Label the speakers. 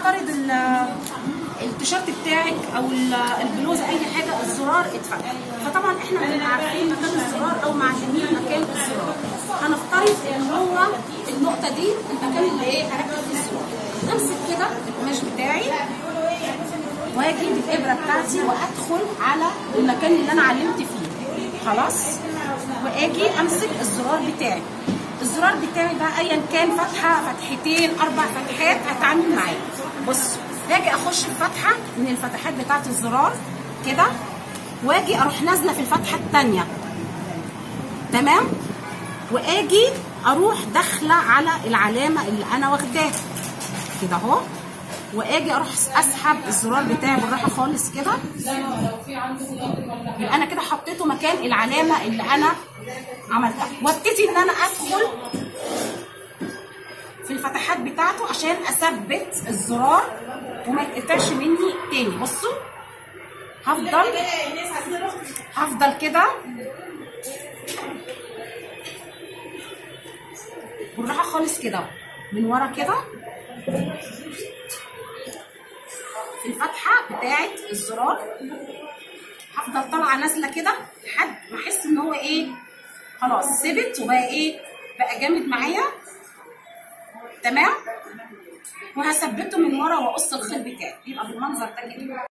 Speaker 1: نفترض التيشيرت بتاعك او البلوزه اي حاجه الزرار اتفتح، فطبعا احنا بنبقى عارفين مكان الزرار او معلمين مكان الزرار. هنفترض ان هو النقطه دي المكان اللي ايه هركب فيه الزرار. امسك كده القماش بتاعي واجي بالابره بتاعتي وادخل على المكان اللي انا علمت فيه، خلاص، واجي امسك الزرار بتاعي. الزرار بتاعي بقى ايا كان فتحه فتحتين 4 فتحات هتعامل معايا. بصوا باجي اخش الفتحه من الفتحات بتاعه الزرار كده، واجي اروح نازله في الفتحه الثانيه، تمام، واجي اروح داخله على العلامه اللي انا واخداها كده اهو، واجي اروح اسحب الزرار بتاعي بالراحه خالص كده، يبقى انا كده حطيته مكان العلامه اللي انا عملتها، وابتدي ان انا ادخل في الفتحات بتاعته عشان اثبت الزرار وما يتقطعش مني تاني. بصوا هفضل كده بالراحه خالص كده من ورا كده في الفتحه بتاعه الزرار، هفضل طالعه نازله كده لحد ما احس ان هو ايه خلاص ثبت وبقى ايه بقى جامد معايا، تمام، وهثبته من ورا واقص الخيط بتاعي يبقى بالمنظر ده كده.